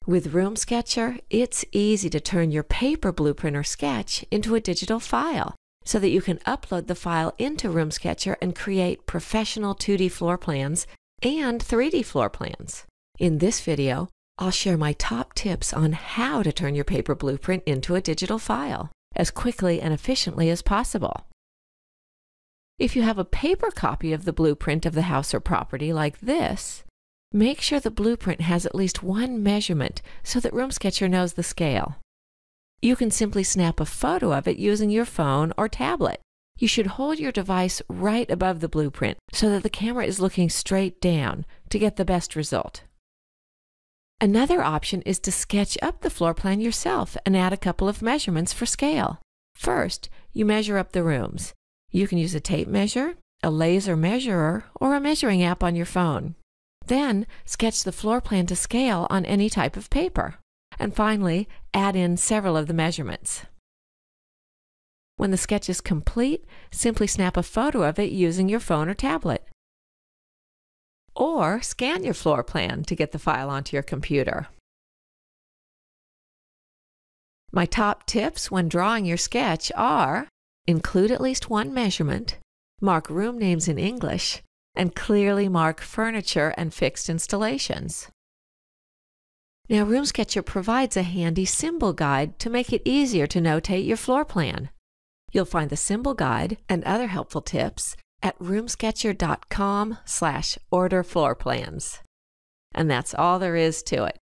With RoomSketcher, it's easy to turn your paper blueprint or sketch into a digital file so that you can upload the file into RoomSketcher and create professional 2D floor plans and 3D floor plans. In this video, I'll share my top tips on how to turn your paper blueprint into a digital file as quickly and efficiently as possible. If you have a paper copy of the blueprint of the house or property like this, make sure the blueprint has at least one measurement so that RoomSketcher knows the scale. You can simply snap a photo of it using your phone or tablet. You should hold your device right above the blueprint so that the camera is looking straight down to get the best result. Another option is to sketch up the floor plan yourself and add a couple of measurements for scale. First, you measure up the rooms. You can use a tape measure, a laser measurer, or a measuring app on your phone. Then, sketch the floor plan to scale on any type of paper. And finally, add in several of the measurements. When the sketch is complete, simply snap a photo of it using your phone or tablet. Or scan your floor plan to get the file onto your computer. My top tips when drawing your sketch are: include at least one measurement, mark room names in English, and clearly mark furniture and fixed installations. Now, RoomSketcher provides a handy symbol guide to make it easier to notate your floor plan. You'll find the symbol guide and other helpful tips at roomsketcher.com/order floor plans. And that's all there is to it.